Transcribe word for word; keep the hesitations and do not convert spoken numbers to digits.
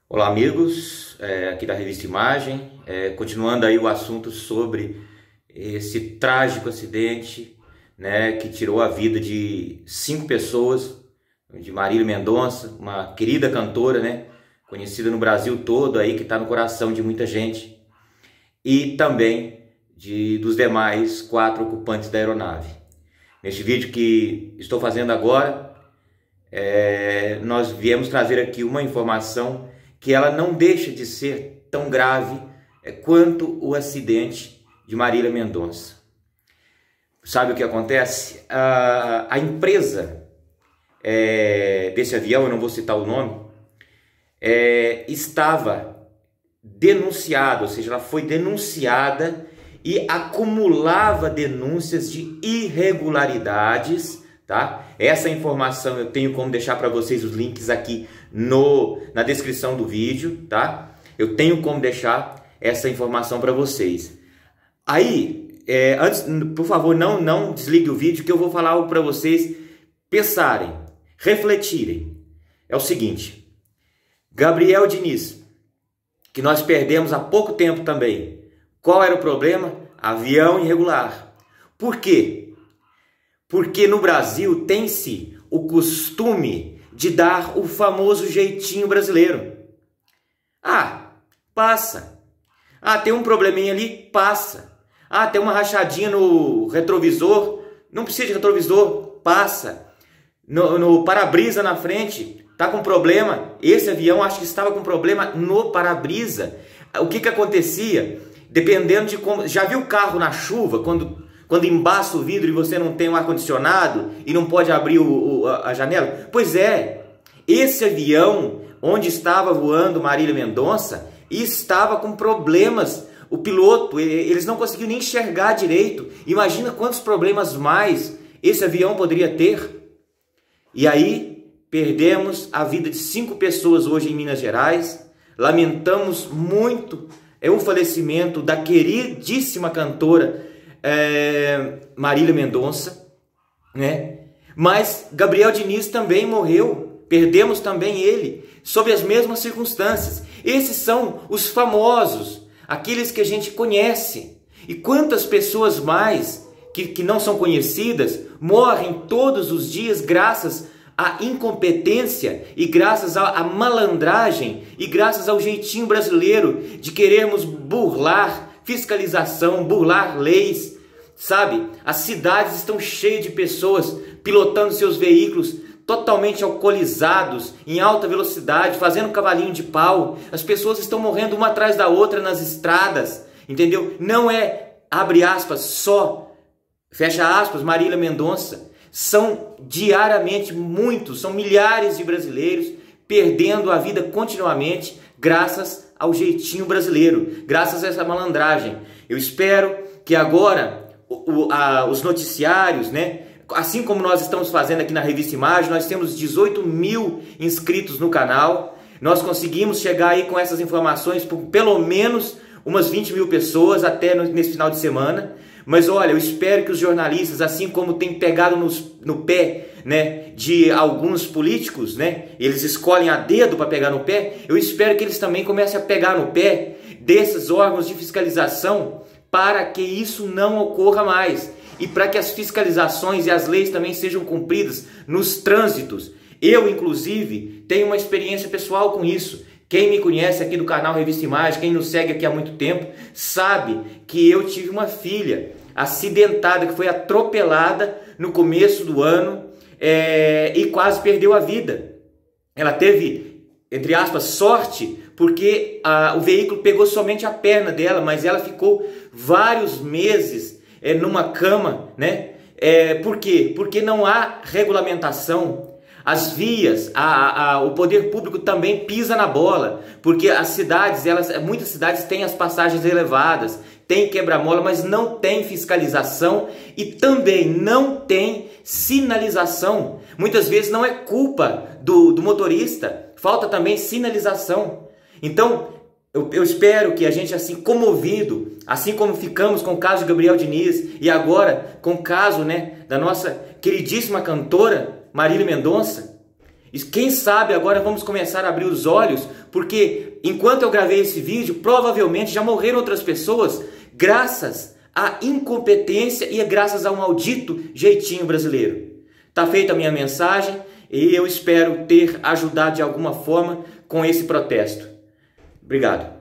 Olá amigos, é, aqui da Revista Imagem, é, continuando aí o assunto sobre esse trágico acidente, né, que tirou a vida de cinco pessoas, de Marília Mendonça, uma querida cantora, né, conhecida no Brasil todo, aí, que está no coração de muita gente, e também de, dos demais quatro ocupantes da aeronave. Neste vídeo que estou fazendo agora, é, nós viemos trazer aqui uma informação que ela não deixa de ser tão grave quanto o acidente de Marília Mendonça. Sabe o que acontece? A, a empresa é, desse avião, eu não vou citar o nome, é, estava denunciada, ou seja, ela foi denunciada e acumulava denúncias de irregularidades, tá? Essa informação eu tenho como deixar para vocês os links aqui no, na descrição do vídeo, tá? Eu tenho como deixar essa informação para vocês. Aí, é, antes, por favor, não, não desligue o vídeo, que eu vou falar algo para vocês pensarem, refletirem. É o seguinte: Gabriel Diniz, que nós perdemos há pouco tempo também. Qual era o problema? Avião irregular. Por quê? Porque no Brasil tem-se o costume de dar o famoso jeitinho brasileiro. Ah, passa. Ah, tem um probleminha ali, passa. Ah, tem uma rachadinha no retrovisor, não precisa de retrovisor, passa. No, no para-brisa na frente, tá com problema. Esse avião acho que estava com problema no para-brisa. O que que acontecia? Dependendo de como... Já viu o carro na chuva, quando... Quando embaça o vidro e você não tem um ar-condicionado e não pode abrir o, o, a janela? Pois é, esse avião onde estava voando Marília Mendonça estava com problemas. O piloto, eles não conseguiam nem enxergar direito. Imagina quantos problemas mais esse avião poderia ter. E aí, perdemos a vida de cinco pessoas hoje em Minas Gerais. Lamentamos muito é, o falecimento da queridíssima cantora É, Marília Mendonça, né? Mas Gabriel Diniz também morreu, perdemos também ele, sob as mesmas circunstâncias. Esses são os famosos, aqueles que a gente conhece. E quantas pessoas mais que, que não são conhecidas morrem todos os dias graças à incompetência e graças à, à malandragem e graças ao jeitinho brasileiro de querermos burlar fiscalização, burlar leis, sabe? As cidades estão cheias de pessoas pilotando seus veículos totalmente alcoolizados, em alta velocidade, fazendo cavalinho de pau. As pessoas estão morrendo uma atrás da outra nas estradas, entendeu? Não é, abre aspas, só, fecha aspas, Marília Mendonça. São diariamente muitos, são milhares de brasileiros perdendo a vida continuamente graças ao jeitinho brasileiro, graças a essa malandragem. Eu espero que agora o, o, a, os noticiários, né, assim como nós estamos fazendo aqui na Revista Imagem, nós temos dezoito mil inscritos no canal, nós conseguimos chegar aí com essas informações por pelo menos umas vinte mil pessoas até no, nesse final de semana. Mas olha, eu espero que os jornalistas, assim como tem pegado nos, no pé, né, de alguns políticos, né, eles escolhem a dedo para pegar no pé, eu espero que eles também comecem a pegar no pé desses órgãos de fiscalização para que isso não ocorra mais e para que as fiscalizações e as leis também sejam cumpridas nos trânsitos. Eu, inclusive, tenho uma experiência pessoal com isso. Quem me conhece aqui do canal Revista Imagem, quem nos segue aqui há muito tempo, sabe que eu tive uma filha acidentada, que foi atropelada no começo do ano é, e quase perdeu a vida. Ela teve, entre aspas, sorte, porque a, o veículo pegou somente a perna dela, mas ela ficou vários meses é, numa cama, né? É, por quê? Porque não há regulamentação. As vias, a, a, o poder público também pisa na bola, porque as cidades, elas, muitas cidades têm as passagens elevadas, tem quebra-mola, mas não tem fiscalização e também não tem sinalização. Muitas vezes não é culpa do, do motorista, falta também sinalização. Então, eu, eu espero que a gente, assim, comovido, assim como ficamos com o caso de Gabriel Diniz e agora com o caso, né, da nossa queridíssima cantora Marília Mendonça, E quem sabe agora vamos começar a abrir os olhos, porque enquanto eu gravei esse vídeo, provavelmente já morreram outras pessoas graças à incompetência e graças ao maldito jeitinho brasileiro. Tá feita a minha mensagem e eu espero ter ajudado de alguma forma com esse protesto. Obrigado.